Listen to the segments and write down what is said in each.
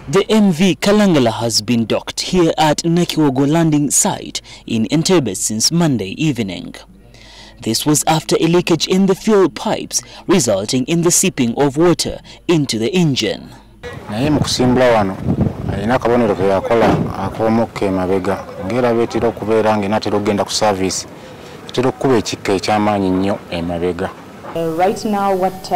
The MV Kalangala has been docked here at Nakiwogo landing site in Entebbe since Monday evening. This was after a leakage in the fuel pipes, resulting in the seeping of water into the engine. Naye mu kusimbula wano alina akabonero ke yakola ak'omukka emabega ng'era beetera okubeera ng'enaatera okugenda ku service etera okukuba ekikka eky'amaanyi nnyo emabega. Right now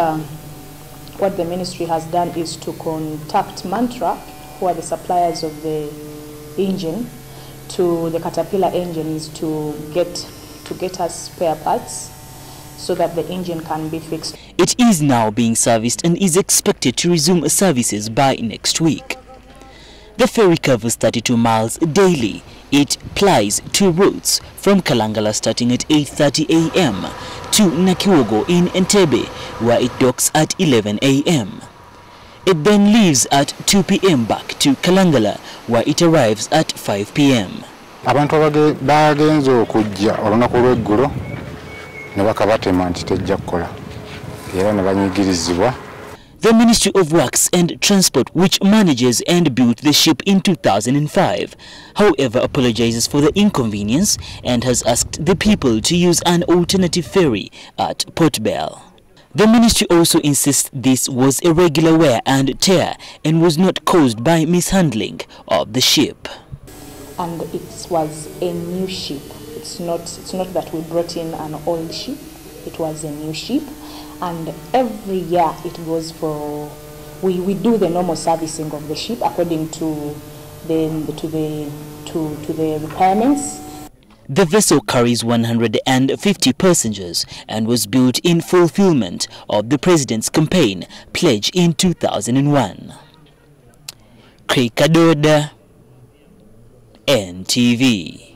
what the ministry has done is to contact Mantra, who are the suppliers of the engine, to the Caterpillar engines to get us spare parts so that the engine can be fixed. It is now being serviced and is expected to resume services by next week. The ferry covers 32 miles daily. It plies 2 routes from Kalangala starting at 8:30 a.m. to Nakiwogo in Entebbe, where it docks at 11 a.m. It then leaves at 2 p.m. back to Kalangala, where it arrives at 5 p.m. Abantu bagenze okujja olunaku lw'eggulo ne bakabatema nti tejja kukola era ne banyigirizibwa. The Ministry of Works and Transport, which manages and built the ship in 2005, however, apologizes for the inconvenience and has asked the people to use an alternative ferry at Port Bell. The ministry also insists this was a regular wear and tear and was not caused by mishandling of the ship. And it was a new ship. It's not that we brought in an old ship. It was a new ship. And every year it goes for, we do the normal servicing of the ship according to the requirements. The vessel carries 150 passengers and was built in fulfillment of the President's campaign pledge in 2001. Craig Kadoda, NTV.